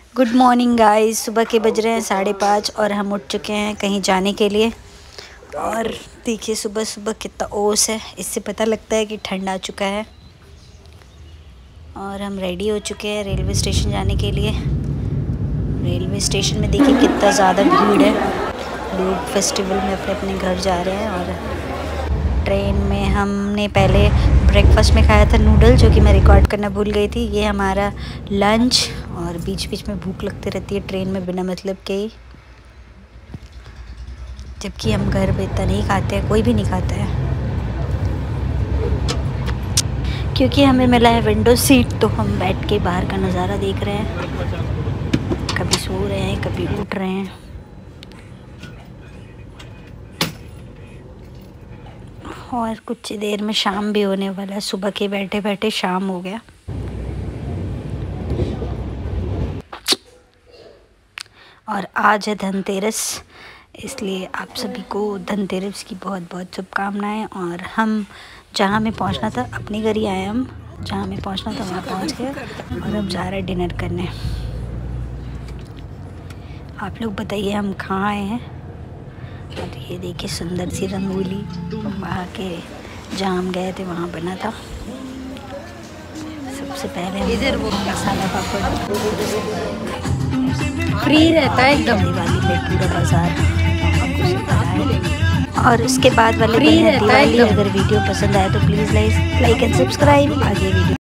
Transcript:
Good morning guys. सुबह के बज रहे हैं 5:30 और हम उठ चुके हैं कहीं जाने के लिए। और देखिए सुबह सुबह कितना ओस है, इससे पता लगता है कि ठंड आ चुका है। और हम रेडी हो चुके हैं रेलवे स्टेशन जाने के लिए। रेलवे स्टेशन में देखिए कितना ज़्यादा भीड़ है, लोग फेस्टिवल में अपने अपने घर जा रहे हैं। और ट्रेन में हमने पहले ब्रेकफास्ट में खाया था नूडल, जो कि मैं रिकॉर्ड करना भूल गई थी। ये हमारा लंच। और बीच बीच में भूख लगती रहती है ट्रेन में बिना मतलब के ही, जबकि हम घर पे इतना नहीं खाते हैं, कोई भी नहीं खाता है, क्योंकि हमें मिला है विंडो सीट। तो हम बैठ के बाहर का नज़ारा देख रहे हैं, कभी सो रहे हैं कभी उठ रहे हैं। और कुछ देर में शाम भी होने वाला है, सुबह के बैठे बैठे शाम हो गया। और आज है धनतेरस, इसलिए आप सभी को धनतेरस की बहुत बहुत शुभकामनाएं। और हम जहाँ हमें पहुँचना था, अपने घर ही आए हम, जहाँ हमें पहुँचना था वहाँ पहुँच गए। और अब जा रहे डिनर करने। आप लोग बताइए हम कहाँ आए हैं। और ये देखिए सुंदर सी रंगोली, वहाँ के जहाँ हम गए थे वहाँ बना था। सबसे पहले इधर वो मसाला पापड़ फ्री रहता है एकदम, दिवाली पे पूरा बाजार। और उसके बाद वाले दिन है दिवाली। अगर वीडियो पसंद आए तो प्लीज़ लाइक एंड सब्सक्राइब। आगे वीडियो